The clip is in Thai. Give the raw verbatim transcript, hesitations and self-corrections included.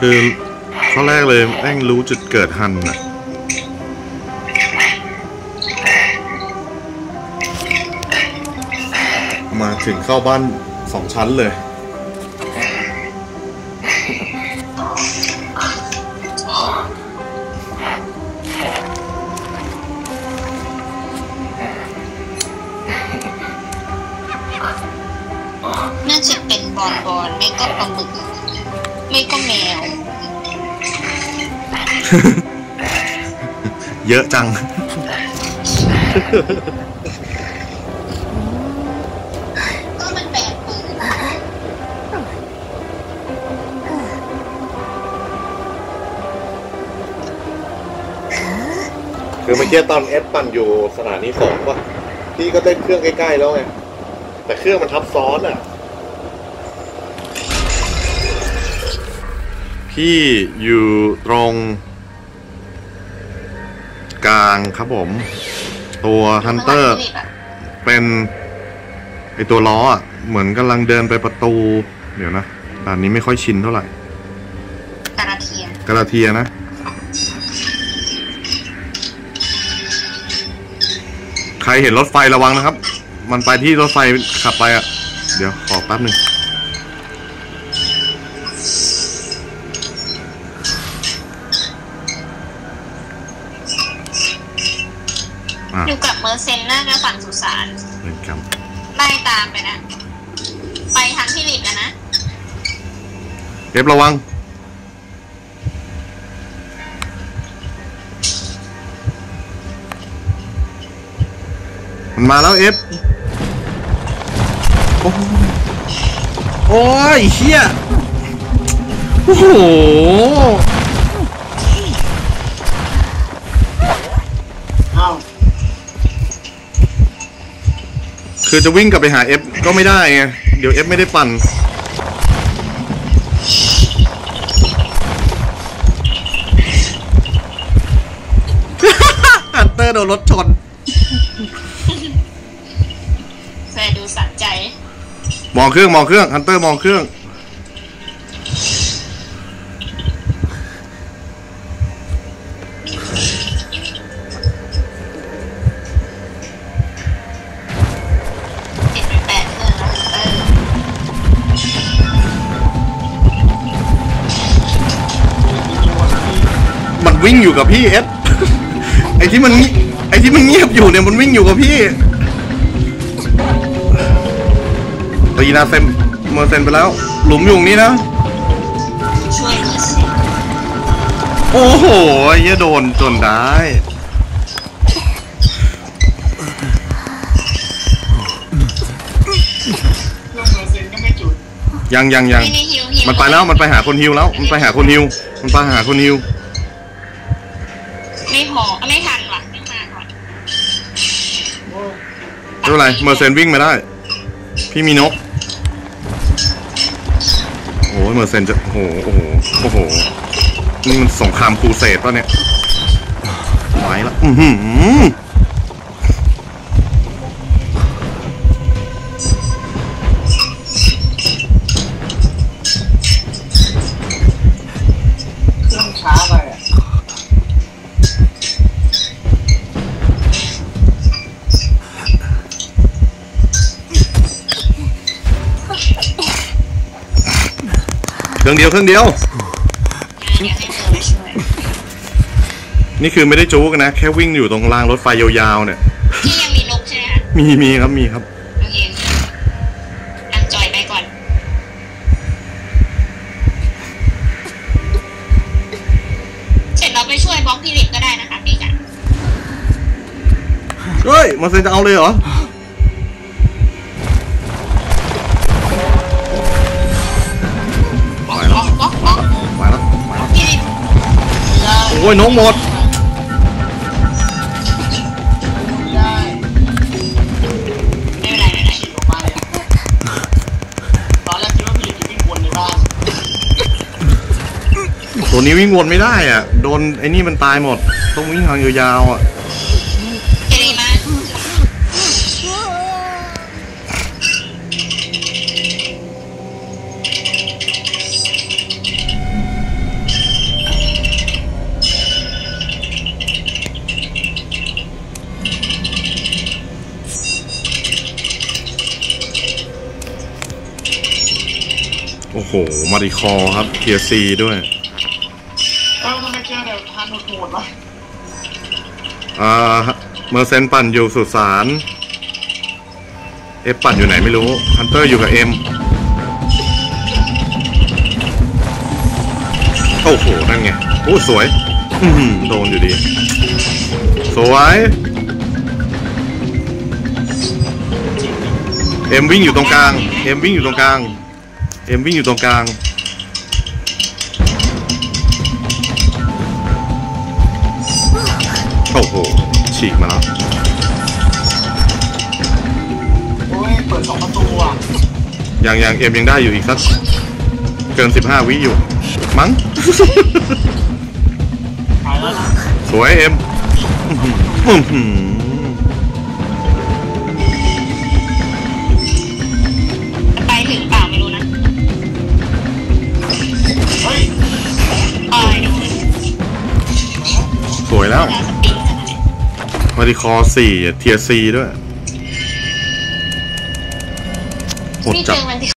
คือข้อแรกเลยแม่งรู้จุดเกิดฮันอะมาถึงเข้าบ้านสองชั้นเลยน่าจะเป็นบอลบอลไม่ก็ปลาหมึกไม่ก็แมวเยอะจังก็มันแบกปืนคือเมื่อกี้ตอนเอสปั่นอยู่สถานีสองป่ะพี่ก็ได้เครื่องใกล้ๆแล้วไงแต่เครื่องมันทับซ้อนอ่ะพี่อยู่ตรงกลางครับผมตัวฮันเตอร์เป็นไอตัวล้ออ่ะเหมือนกำลังเดินไปประตูเดี๋ยวนะด่านนี้ไม่ค่อยชินเท่าไหร่กาลาเทียกาลาเทียนะใครเห็นรถไฟระวังนะครับมันไปที่รถไฟขับไปอ่ะเดี๋ยวขอแป๊บหนึ่งอยู่กับเมอร์เซนน่าจะฝั่งสุสานไล่ตามไปนะไปทางที่หลีกกันนะเอฟระวังมันมาแล้วเอฟโอ้โอ้ยเฮียโอ้โหคือจะวิ่งกลับไปหาเอฟก็ไม่ได้ไงเดี๋ยวเอฟไม่ได้ปั่นฮันเตอร์โดนรถชนแฟดูสะใจมองเครื่องมองเครื่องฮันเตอร์มองเครื่องมันวิ่งอยู่กับพี่เอสไอที่มันไอที่มันเงียบอยู่เนี่ยมันวิ่งอยู่กับพี่ตีนาเซมเมอร์เซนไปแล้วหลุมอยู่นี้นะช่วยโอ้โหอย่าโดนจนได้ยังยังยังมันไปแล้วมันไปหาคนฮิวแล้วมันไปหาคนฮิวมันไปหาคนฮิวไม่พอไม่ทันว่ะไม่มาก่อนไม่เป็นไรเมอร์เซนวิ่งมาได้พี่มีนกโอ้ยเมอร์เซนจะโอ้โหโอ้โหโอ้โหนี่มันสงครามครูเสดป่ะเนี่ยไหวแล้วอือหือช้าไปอ่ะเครื่องเดียวเครื่องเดียวนี่คือไม่ได้จู๊กันนะแค่วิ่งอยู่ตรงรางรถไฟยาวๆเนี่ยที่ยังมีนกใช่ไหมคะมีมีครับมีครับโอเคนั่งจอยไปก่อนเสร็จเราไปช่วยบล็อกพิลิปก็ได้นะคะพี่จ๋าเฮ้ยมาเซ็นจะเอาเลยเหรอโอ้ยน้องหมดไม่เป็นไรไม่เป็นไรลงมาเลยตอนแรกคิดว่าพี่จะวิ่งวนในบ้านตัวนี้วิ่งวนไม่ได้อ่ะโดนไอ้นี่มันตายหมดต้องวิ่งทางยาวๆอ่ะเจดีมาโหมาริคอครับเทียซีด้วยเออทำไมเจอเดี๋ยวทานโหดๆวะอ่าเมอร์เซนปั่นอยู่สุสานเอฟปั่นอยู่ไหนไม่รู้ฮันเตอร์อยู่กับเอ็มโอ้โหนั่นไงโอ้สวยอื้อหือโดนอยู่ดีสวยเอ็มวิ่งอยู่ตรงกลางเอ็มวิ่งอยู่ตรงกลางเอ็มวิ่งอยู่ตรงกลางโอ้โหฉีกมาแล้วโอ้ยเปิดสองประตูอ่ะยังยังเอ็มยังได้อยู่อีกสักเกินสิบห้าวิอยู่มั้งตายแล้วนะสวยเอ็มอื้อหือไปถึงเปล่าไม่รู้นะเฮ้ยปล่อยดูสวยแล้วแล้วสปริงขนาดนี้มาริคอสี่เทียซีด้วยโหดพี่จัเจดอมันที่